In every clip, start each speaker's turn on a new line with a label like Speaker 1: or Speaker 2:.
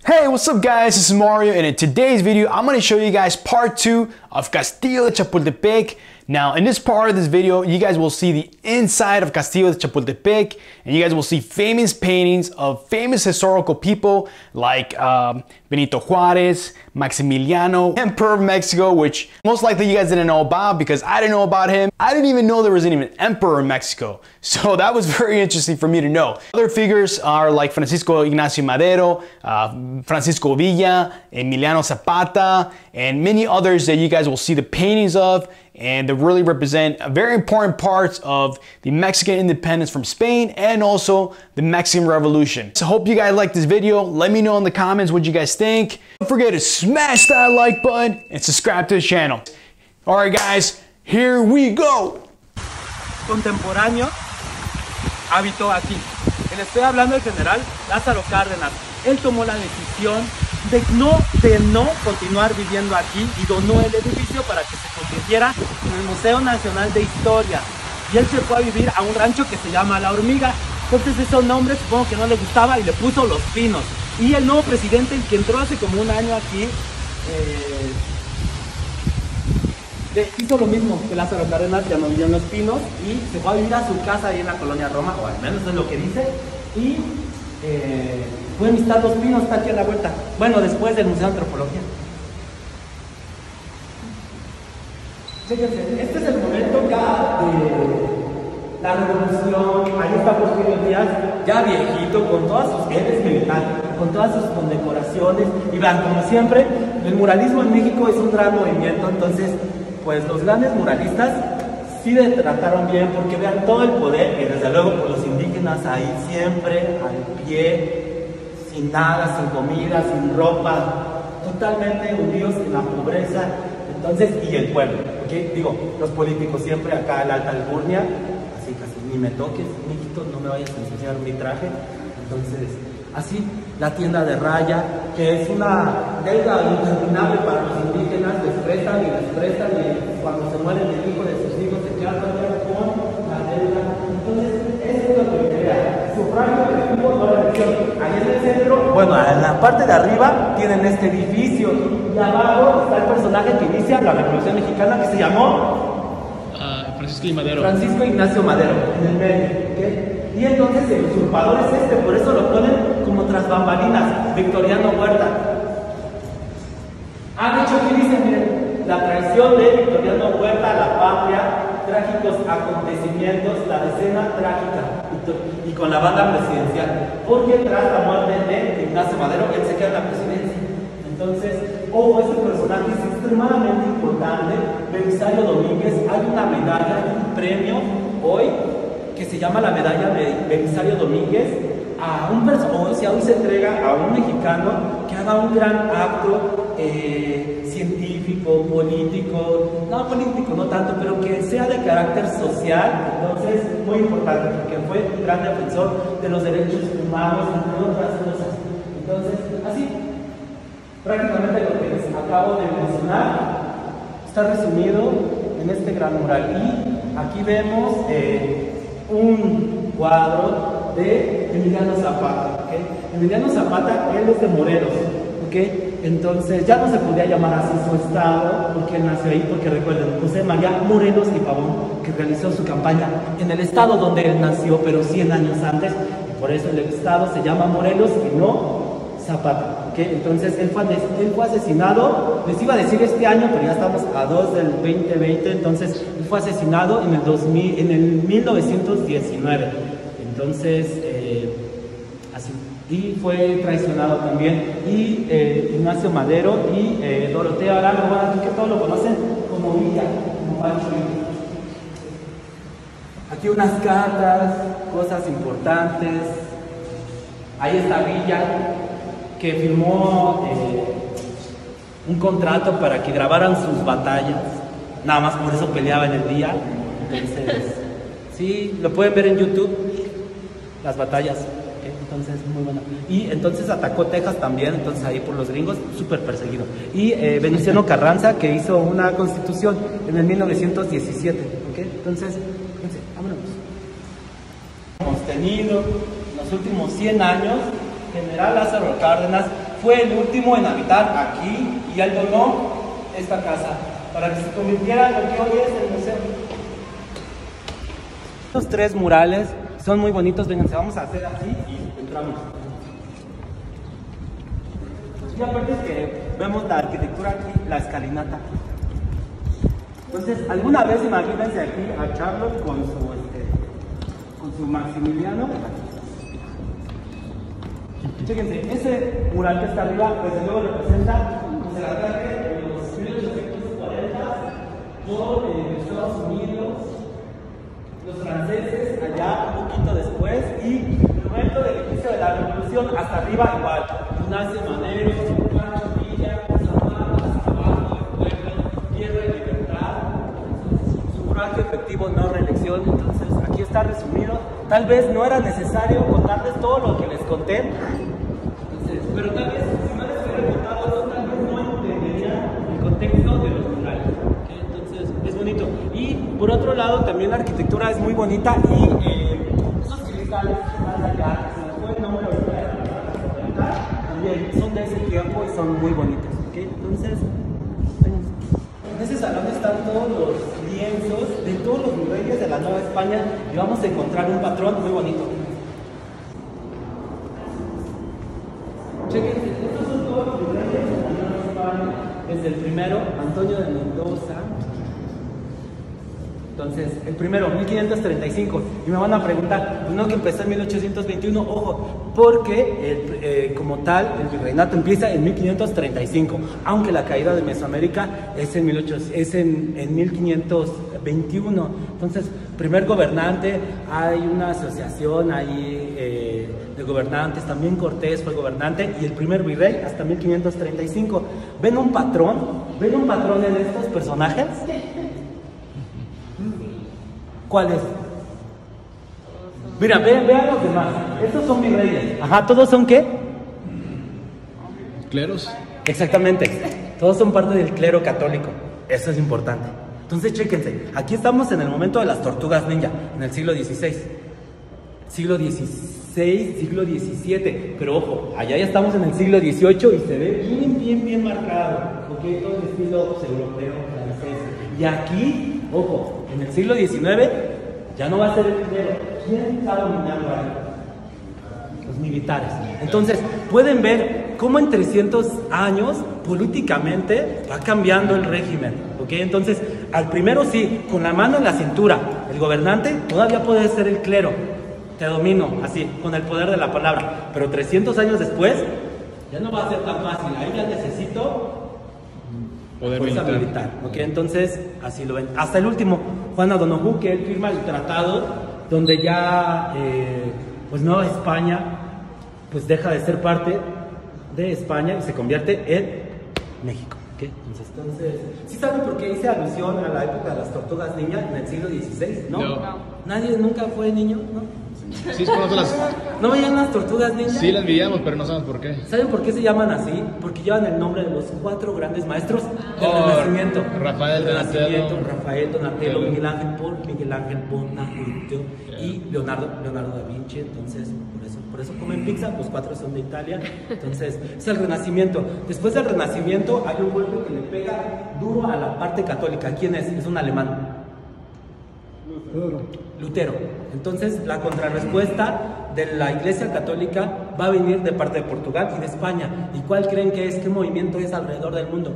Speaker 1: Hey, what's up guys? This is Mario, and in today's video, I'm going to show you guys part 2 of Castillo de Chapultepec. Now, in this part of this video, you guys will see the inside of Castillo de Chapultepec, and you guys will see famous paintings of famous historical people like Benito Juarez, Maximiliano, Emperor of Mexico, which most likely you guys didn't know about because I didn't know about him. I didn't even know there was even an emperor in Mexico. So that was very interesting for me to know. Other figures are like Francisco Ignacio Madero, Francisco Villa, Emiliano Zapata, and many others that you guys will see the paintings of, and they really represent very important parts of the Mexican independence from Spain and also the Mexican Revolution. So I hope you guys like this video. Let me know in the comments what you guys think. Don't forget to smash that like button and subscribe to the channel. Alright guys, here we go.
Speaker 2: Contemporáneo habitó aquí. Le estoy hablando del general Lázaro Cárdenas. Él tomó la decisión de no continuar viviendo aquí y donó el edificio para que se convirtiera en el Museo Nacional de Historia. Y él se fue a vivir a un rancho que se llama La Hormiga. Entonces esos nombres supongo que no le gustaba y le puso Los Pinos. Y el nuevo presidente, el que entró hace como un año aquí, hizo lo mismo que Lázaro Cárdenas, ya no vivió en Los Pinos y se fue a vivir a su casa ahí en la colonia Roma, o al menos es lo que dice. Y pueden visitar Los Pinos, está aquí a la vuelta. Bueno, después del Museo de Antropología. Fíjense, este es el momento ya de la revolución. Ahí está Porfirio Díaz, ya viejito, con todas sus él militares, con todas sus condecoraciones. Y vean, como siempre, el muralismo en México es un gran movimiento. Entonces, pues los grandes muralistas sí le trataron bien, porque vean todo el poder, y desde luego por los indígenas ahí siempre al pie, sin nada, sin comida, sin ropa, totalmente hundidos en la pobreza. Entonces, y el pueblo, ¿okay? Digo, los políticos siempre acá en la alta alcurnia, así casi ni me toques, mijito, no me vayas a ensuciar mi traje. Entonces, así, la tienda de raya, que es una deuda interminable para los indígenas, les prestan y cuando se mueren el hijo de sus hijos se quedan con la deuda. Entonces, eso es lo que crea. Sufragio efectivo, no reelección. Ahí en el centro, bueno, en la parte de arriba tienen este edificio y abajo está el personaje que inicia la Revolución Mexicana, que se llamó Francisco Ignacio Madero, en el medio, ¿okay? Y entonces el usurpador es este, por eso lo ponen como tras bambalinas, Victoriano Huerta. De hecho aquí dicen, miren, la traición de Victoriano Huerta a la patria, trágicos acontecimientos, la decena trágica, y con la banda presidencial, porque tras la muerte de Ignacio Madero, él se queda en la presidencia. Entonces, este personaje es extremadamente importante. Belisario Domínguez, hay una medalla, un premio hoy, que se llama la medalla de Belisario Domínguez, a un personaje, o sea, hoy se entrega a un mexicano que haga un gran acto científico, político, no tanto, pero que sea de carácter social. Entonces, muy importante, porque fue un gran defensor de los derechos humanos, entre otras cosas. Entonces, así, prácticamente lo que les acabo de mencionar está resumido en este gran mural. Y aquí vemos un cuadro de Emiliano Zapata, ¿okay? Emiliano Zapata, él es de Morelos, ¿okay? Entonces ya no se podía llamar así su estado, porque él nació ahí, porque recuerden, José María Morelos y Pavón, que realizó su campaña en el estado donde él nació, pero 100 años antes, y por eso el estado se llama Morelos y no Zapata, ¿okay? Entonces él fue asesinado, les iba a decir este año, pero ya estamos a 2 del 2020, entonces él fue asesinado en el 1919, entonces así, y fue traicionado también, y Ignacio Madero y Dorotea Arango, bueno, aquí que todos lo conocen como Villa, como Pancho Villa. Aquí unas cartas, cosas importantes. Ahí está Villa, que firmó un contrato para que grabaran sus batallas, nada más por eso peleaba en el día. Entonces, sí, lo pueden ver en YouTube, las batallas, ¿okay? Entonces, muy bueno. Y entonces atacó Texas también, entonces ahí por los gringos, súper perseguido. Y Venustiano Carranza, que hizo una constitución en el 1917, ¿okay? Entonces, fíjense, vámonos. Hemos tenido en los últimos 100 años, General Lázaro Cárdenas fue el último en habitar aquí y él donó esta casa para que se convirtiera en lo que hoy es el museo. Estos 3 murales son muy bonitos, vénganse, vamos a hacer así y entramos. Y aparte es que vemos la arquitectura aquí, la escalinata. Entonces, alguna vez imagínense aquí a Charlotte con su Maximiliano. Fíjense, ese mural que está arriba, desde luego representa pues, el ataque de los 1840 por Estados Unidos, los franceses allá un poquito después, y el momento del inicio de la revolución hasta arriba igual. Ignacio Manero, Pancho Villa, Zapata, Zapato, el pueblo, tierra y libertad, sufragio efectivo, no reelección. Entonces aquí está resumido. Tal vez no era necesario contarles todo lo que les conté. Pero tal vez, si no les hubiera contado eso, tal vez no entenderían el contexto de los murales. ¿Okay? Entonces, es bonito. Y por otro lado, también la arquitectura es muy bonita y esos cristales que están allá, se me fue el nombre ahorita, también son de ese tiempo y son muy bonitos. ¿Okay? Entonces, en ese salón están todos los lienzos de todos los reyes de la Nueva España y vamos a encontrar un patrón muy bonito. Chequen, estos son todos los reyes de la Nueva España, desde el primero, Antonio de Mendoza. Entonces, el primero, 1535. Y me van a preguntar, pues no, que empezó en 1821, ojo, porque como tal, el virreinato empieza en 1535, aunque la caída de Mesoamérica es en 1521. Entonces, primer gobernante, hay una asociación ahí de gobernantes, también Cortés fue gobernante, y el primer virrey hasta 1535. ¿Ven un patrón? ¿Ven un patrón en estos personajes? ¿Cuál es? Mira, vean los demás. Estos son virreyes. Ajá, ¿todos son qué?
Speaker 1: ¿Cleros?
Speaker 2: Exactamente. Todos son parte del clero católico. Eso es importante. Entonces, chéquense. Aquí estamos en el momento de las tortugas ninja, en el siglo XVI. Siglo XVI, siglo XVII. Pero ojo, allá ya estamos en el siglo XVIII y se ve bien marcado. Ok, todo el estilo europeo, francés. Y aquí, ojo, en el siglo XIX ya no va a ser el clero. ¿Quién está dominando ahí? Los militares. Entonces, pueden ver cómo en 300 años, políticamente, va cambiando el régimen. ¿Ok? Entonces, al primero sí, con la mano en la cintura, el gobernante todavía puede ser el clero. Te domino, así, con el poder de la palabra. Pero 300 años después, ya no va a ser tan fácil. Ahí ya necesito
Speaker 1: poder
Speaker 2: militar. ¿Ok? Entonces, así lo ven. Hasta el último, Juan O'Donoghue, que él firma el tratado donde ya, pues Nueva España, pues deja de ser parte de España y se convierte en México. ¿Okay? Entonces, ¿sí saben por qué hice alusión a la época de las tortugas niñas en el siglo XVI? ¿No? ¿Nadie nunca fue niño? ¿No?
Speaker 1: Sí,
Speaker 2: ¿No veían las tortugas ninja?
Speaker 1: Sí, las veíamos, pero no sabemos por qué.
Speaker 2: ¿Saben por qué se llaman así? Porque llevan el nombre de los 4 grandes maestros del Renacimiento.
Speaker 1: Rafael,
Speaker 2: Donatello, Miguel Ángel Bonajuato y Leonardo da Vinci. Entonces, por eso comen pizza, los 4 son de Italia. Entonces, es el Renacimiento. Después del Renacimiento hay un golpe que le pega duro a la parte católica. ¿Quién es? Es un alemán. Lutero. Entonces, la contrarrespuesta de la Iglesia Católica va a venir de parte de Portugal y de España. ¿Y cuál creen que es? ¿Qué movimiento es alrededor del mundo?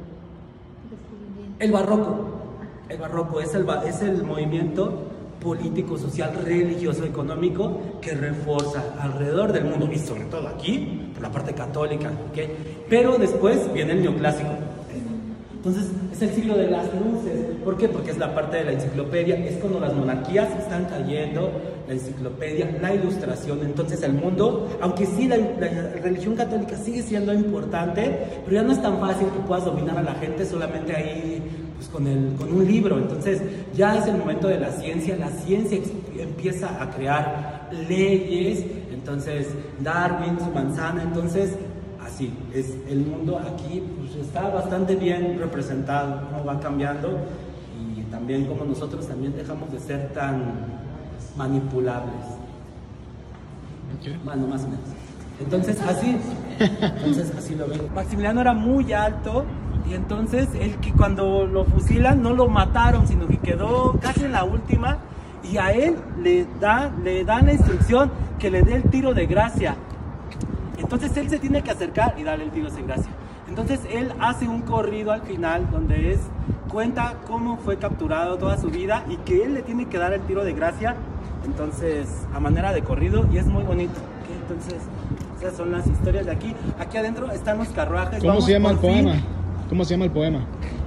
Speaker 2: El barroco. El barroco es el movimiento político, social, religioso, económico que refuerza alrededor del mundo y sobre todo aquí, por la parte católica. ¿Okay? Pero después viene el neoclásico. Entonces, es el siglo de las luces. ¿Por qué? Porque es la parte de la enciclopedia, es cuando las monarquías están cayendo, la enciclopedia, la ilustración. Entonces, el mundo, aunque sí la religión católica sigue siendo importante, pero ya no es tan fácil que puedas dominar a la gente solamente ahí pues, con un libro. Entonces, ya es el momento de la ciencia empieza a crear leyes. Entonces, Darwin, su manzana, entonces... Así es, el mundo aquí pues, está bastante bien representado, ¿no? Va cambiando y también como nosotros también dejamos de ser tan manipulables.
Speaker 1: Okay.
Speaker 2: Bueno, más o menos. Entonces así lo ven. Maximiliano era muy alto y entonces él, que cuando lo fusilan no lo mataron, sino que quedó casi en la última, y a él le dan la instrucción que le dé el tiro de gracia. Entonces él se tiene que acercar y darle el tiro de gracia. Entonces él hace un corrido al final donde cuenta cómo fue capturado toda su vida y que él le tiene que dar el tiro de gracia, entonces a manera de corrido, y es muy bonito, ¿okay? Entonces esas son las historias de aquí. Aquí adentro están los carruajes.
Speaker 1: ¿Cómo se llama el poema? ¿Cómo se llama el poema?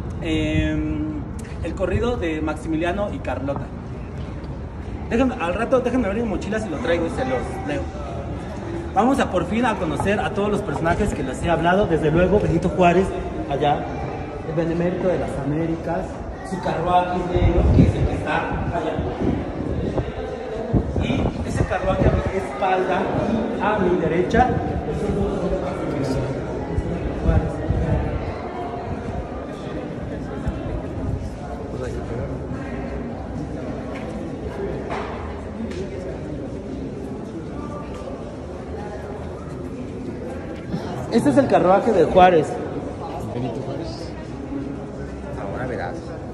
Speaker 2: El corrido de Maximiliano y Carlota. Al rato déjenme abrir mi mochila si lo traigo y se los leo. Vamos a por fin a conocer a todos los personajes que les he hablado. Desde luego Benito Juárez, allá, el benemérito de las Américas, su carruaje negro, que es el que está allá. Y ese carruaje a mi espalda y a mi derecha, este es el carruaje de Juárez.
Speaker 1: Benito Juárez.
Speaker 3: Ahora verás.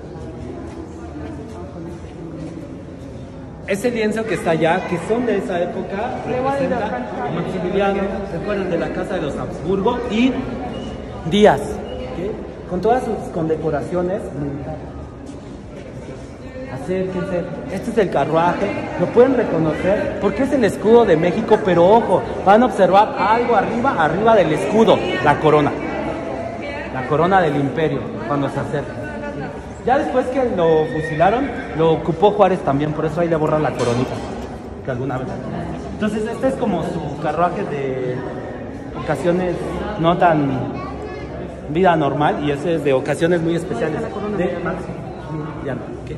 Speaker 2: Ese lienzo que está allá, que son de esa época, representa a Maximiliano, se acuerdan de la casa de los Habsburgo, y Díaz, ¿okay? Con todas sus condecoraciones militares. Acérquense, este es el carruaje, lo pueden reconocer porque es el escudo de México, pero ojo, van a observar algo arriba del escudo, la corona del imperio, cuando se acerca. Ya después que lo fusilaron, lo ocupó Juárez también, por eso ahí le borran la coronita, que alguna vez. Entonces este es como su carruaje de ocasiones no tan vida normal, y ese es de ocasiones muy especiales de Maximiliano. ¿Okay?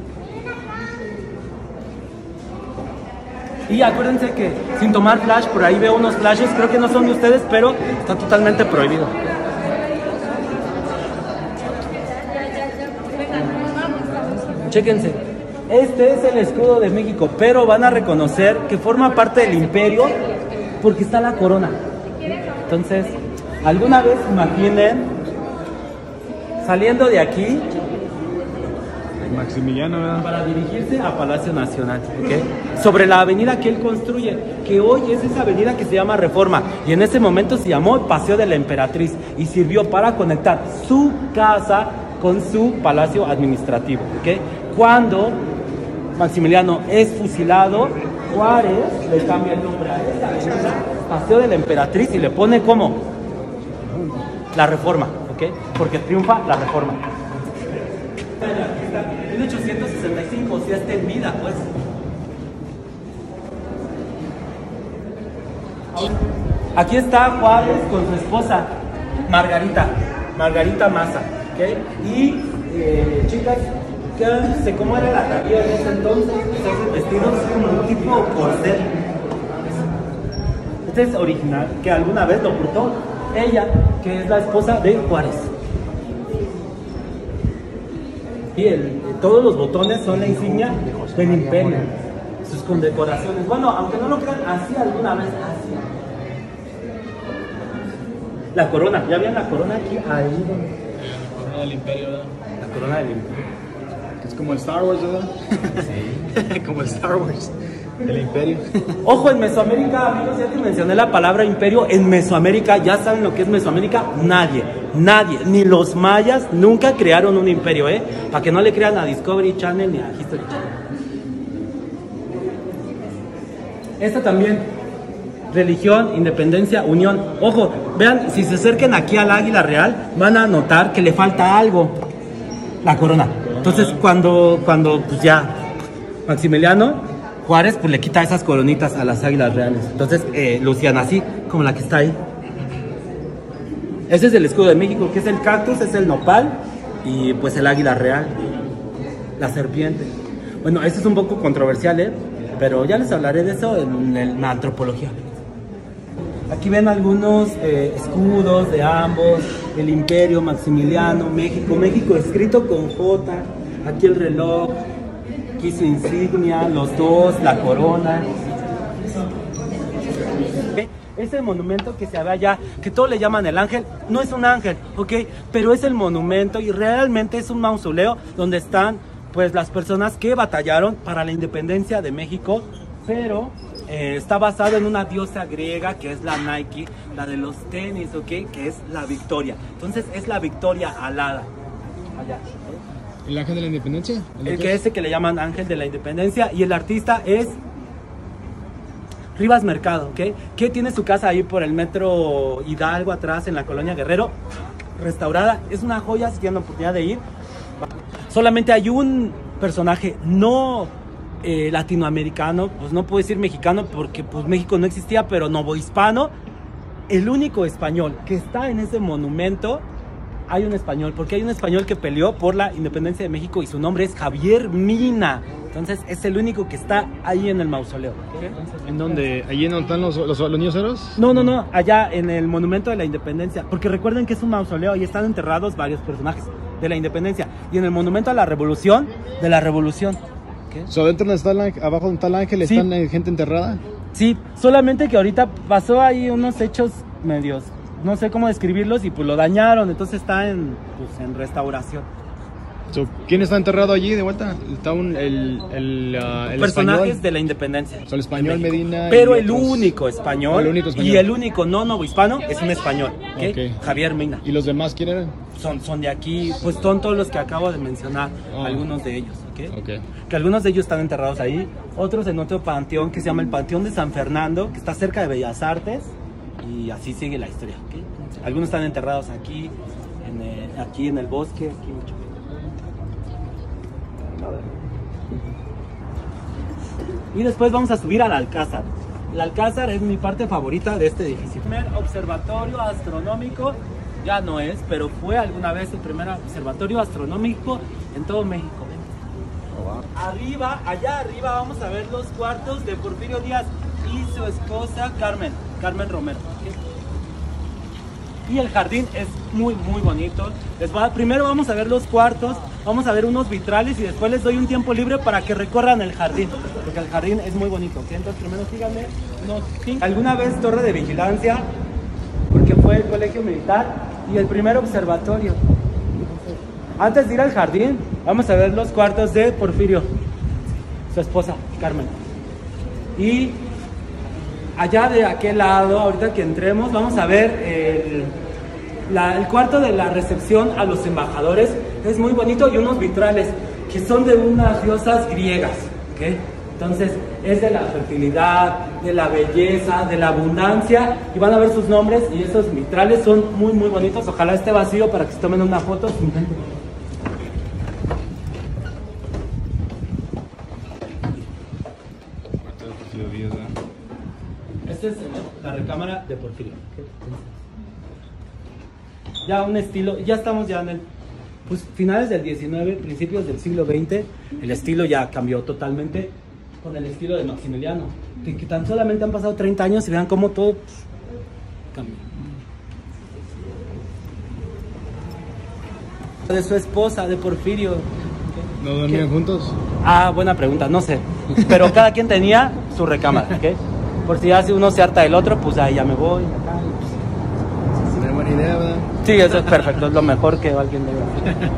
Speaker 2: Y acuérdense que sin tomar flash, por ahí veo unos flashes, creo que no son de ustedes, pero está totalmente prohibido. Chéquense, este es el escudo de México, pero van a reconocer que forma parte del imperio porque está la corona. Entonces, alguna vez imaginen saliendo de aquí
Speaker 1: Maximiliano, ¿verdad?
Speaker 2: para dirigirse a Palacio Nacional, ¿okay? Sobre la avenida que él construye, que hoy es esa avenida que se llama Reforma, y en ese momento se llamó Paseo de la Emperatriz y sirvió para conectar su casa con su palacio administrativo, ¿okay? Cuando Maximiliano es fusilado, Juárez le cambia el nombre a esta avenida, Paseo de la Emperatriz, y le pone como la Reforma, ¿okay? Porque triunfa la Reforma. 1865, si está en vida, pues. Aquí está Juárez con su esposa, Margarita Maza, ¿okay? Y chicas, fíjense cómo era la taquilla en ese entonces, esos vestidos como un tipo corset. Este es original, que alguna vez lo portó ella, que es la esposa de Juárez. Y todos los botones son la insignia del imperio, sus condecoraciones. Bueno, aunque no lo crean, así alguna vez, así. La corona, ¿ya vieron la corona aquí? Ahí.
Speaker 1: La corona del imperio, ¿verdad?
Speaker 2: La corona del imperio.
Speaker 1: Es como el Star Wars, ¿verdad? Sí. Como el Star Wars. El imperio.
Speaker 2: Ojo, en Mesoamérica, amigos, ya que mencioné la palabra imperio, en Mesoamérica, ¿ya saben lo que es Mesoamérica? Nadie, ni los mayas nunca crearon un imperio, ¿eh? Para que no le crean a Discovery Channel ni a History Channel. Esta también, religión, independencia, unión. Ojo, vean, si se acerquen aquí al águila real, van a notar que le falta algo, la corona. Entonces, cuando pues ya, Maximiliano Juárez pues le quita esas coronitas a las águilas reales. Entonces lucían así, como la que está ahí. Ese es el escudo de México, que es el cactus, es el nopal y pues el águila real, la serpiente. Bueno, eso es un poco controversial, pero ya les hablaré de eso en la antropología. Aquí ven algunos escudos de ambos, el imperio, Maximiliano, México escrito con J, aquí el reloj, aquí su insignia, los dos, la corona. Este ese monumento que se ve allá, que todos le llaman el ángel, no es un ángel, ¿ok? Pero es el monumento y realmente es un mausoleo donde están pues las personas que batallaron para la independencia de México, pero está basado en una diosa griega que es la Nike, la de los tenis, ¿ok? Que es la Victoria. Entonces es la Victoria alada. Allá.
Speaker 1: ¿El ángel de la independencia?
Speaker 2: El que ese que le llaman ángel de la independencia, y el artista es Rivas Mercado, ¿ok? Que tiene su casa ahí por el metro Hidalgo atrás en la colonia Guerrero, restaurada. Es una joya si tienen la oportunidad de ir. Solamente hay un personaje no latinoamericano, pues no puedo decir mexicano porque pues México no existía, pero novohispano. El único español que está en ese monumento, hay un español, porque hay un español que peleó por la independencia de México y su nombre es Javier Mina. Entonces es el único que está ahí en el mausoleo.
Speaker 1: ¿En dónde? ¿Allí en donde están los niños héroes?
Speaker 2: No, allá en el monumento de la independencia, porque recuerden que es un mausoleo y están enterrados varios personajes de la independencia, y en el monumento a la revolución, de la revolución.
Speaker 1: ¿Dentro donde está abajo donde está el ángel,
Speaker 2: sí,
Speaker 1: están gente enterrada?
Speaker 2: Sí, solamente que ahorita pasó ahí unos hechos medios, no sé cómo describirlos, y pues lo dañaron, entonces está en restauración.
Speaker 1: ¿Quién está enterrado allí de vuelta? Está el
Speaker 2: personajes
Speaker 1: español
Speaker 2: de la independencia.
Speaker 1: El español Medina.
Speaker 2: Pero el único español,
Speaker 1: español
Speaker 2: y el único no novohispano es un español, ¿okay?
Speaker 1: Okay.
Speaker 2: Javier Mina.
Speaker 1: ¿Y los demás quién eran?
Speaker 2: Son de aquí, pues son todos los que acabo de mencionar, algunos de ellos,
Speaker 1: okay.
Speaker 2: Que algunos de ellos están enterrados ahí, otros en otro panteón que se llama el Panteón de San Fernando, que está cerca de Bellas Artes, y así sigue la historia, ¿okay? Algunos están enterrados aquí, aquí en el bosque, aquí mucho. Y después vamos a subir al Alcázar. El Alcázar es mi parte favorita de este edificio. El primer observatorio astronómico, ya no es, pero fue alguna vez el primer observatorio astronómico en todo México. Arriba, allá arriba vamos a ver los cuartos de Porfirio Díaz y su esposa Carmen Romero. Y el jardín es muy bonito. Primero vamos a ver los cuartos, vamos a ver unos vitrales y después les doy un tiempo libre para que recorran el jardín, porque el jardín es muy bonito, ¿okay? Entonces primero síganme. ¿Alguna vez torre de vigilancia? Porque fue el colegio militar y el primer observatorio. Antes de ir al jardín, vamos a ver los cuartos de Porfirio, su esposa Carmen. Y allá de aquel lado, ahorita que entremos, vamos a ver el cuarto de la recepción a los embajadores. Es muy bonito y unos vitrales que son de unas diosas griegas, ¿okay? Entonces es de la fertilidad, de la belleza, de la abundancia, y van a ver sus nombres y esos vitrales son muy bonitos. Ojalá esté vacío para que se tomen una foto. Esta es la recámara de Porfirio. Ya un estilo, ya estamos ya en el finales del 19, principios del siglo XX. El estilo ya cambió totalmente con el estilo de Maximiliano, que tan solamente han pasado 30 años y vean cómo todo cambió. De su esposa, de Porfirio.
Speaker 1: ¿No dormían juntos?
Speaker 2: Ah, buena pregunta, no sé. Pero cada quien tenía su recámara, ¿ok? Por si hace uno se harta del otro, pues ahí ya me voy. Acá, pues.
Speaker 1: Es una buena idea, ¿verdad?
Speaker 2: Sí, eso es perfecto, es lo mejor que alguien debe hacer.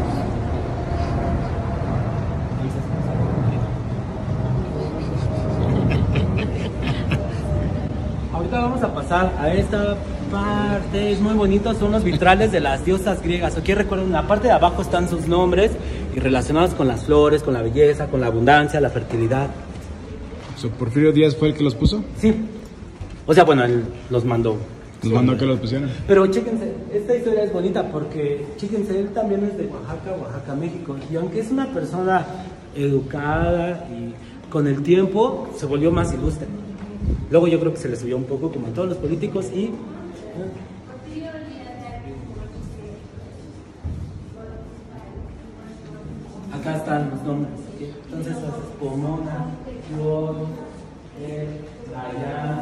Speaker 2: Ahorita vamos a pasar a esta parte, es muy bonito, son los vitrales de las diosas griegas. Aquí recuerden, en la parte de abajo están sus nombres y relacionados con las flores, con la belleza, con la abundancia, la fertilidad.
Speaker 1: ¿Porfirio Díaz fue el que los puso?
Speaker 2: Sí. O sea, bueno, él los mandó.
Speaker 1: Los mandó que los pusieran.
Speaker 2: Pero chéquense, esta historia es bonita porque, chéquense, él también es de Oaxaca, México. Y aunque es una persona educada y con el tiempo se volvió más ilustre. Luego yo creo que se le subió un poco como a todos los políticos y... Acá están los nombres, ¿okay? Entonces es Pomona, Flor, Allá.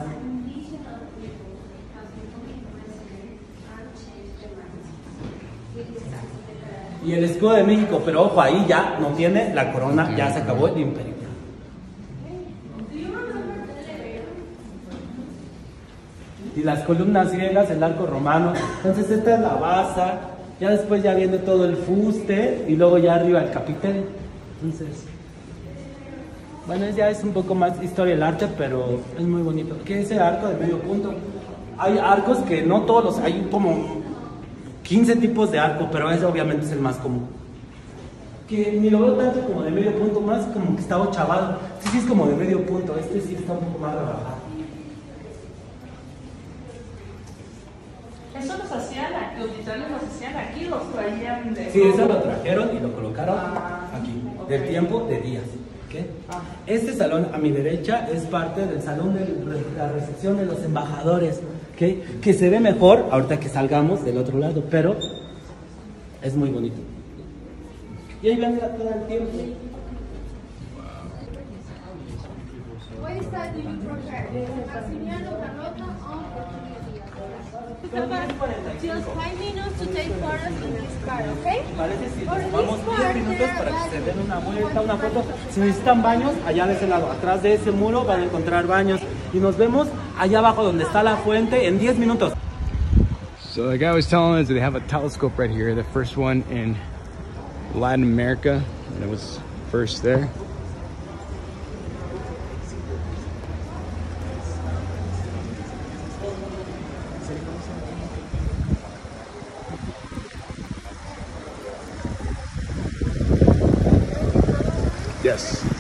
Speaker 2: Y el escudo de México, pero ojo, ahí ya no tiene la corona, ya se acabó el imperio. Y las columnas griegas, el arco romano. Entonces esta es la base, ya después ya viene todo el fuste y luego ya arriba el capitel. Entonces, bueno, ya es un poco más historia del arte, pero es muy bonito. ¿Qué es el arco de medio punto? Hay arcos que no todos los, hay como 15 tipos de arco, pero ese obviamente es el más común. Que ni lo veo tanto como de medio punto, más como que está ochavado. Este sí es como de medio punto, este sí está un poco más rebajado.
Speaker 4: Eso los hacían, los titanes los hacían aquí, los traían de...
Speaker 2: Sí, eso lo trajeron y lo colocaron aquí, del tiempo de días. ¿Okay? Este salón a mi derecha es parte del salón de la recepción de los embajadores, ¿okay? Que se ve mejor ahorita que salgamos del otro lado, pero es muy bonito. Y ahí ven todo el tiempo.
Speaker 5: What is that you prepare? Maximiliano Carlota on just 5 minutes to take photos in this car, okay?
Speaker 2: Parece si
Speaker 5: Or
Speaker 2: nos tomamos
Speaker 5: this
Speaker 2: 10
Speaker 5: part,
Speaker 2: minutos para que se
Speaker 5: there
Speaker 2: den una
Speaker 5: are
Speaker 2: vuelta, una foto. Si necesitan baños, allá de ese lado, atrás de ese muro van a encontrar baños. Y nos vemos allá abajo donde está la fuente en 10 minutos.
Speaker 1: So the guy was telling us that they have a telescope right here, the first one in Latin America, and it was first there. Yes.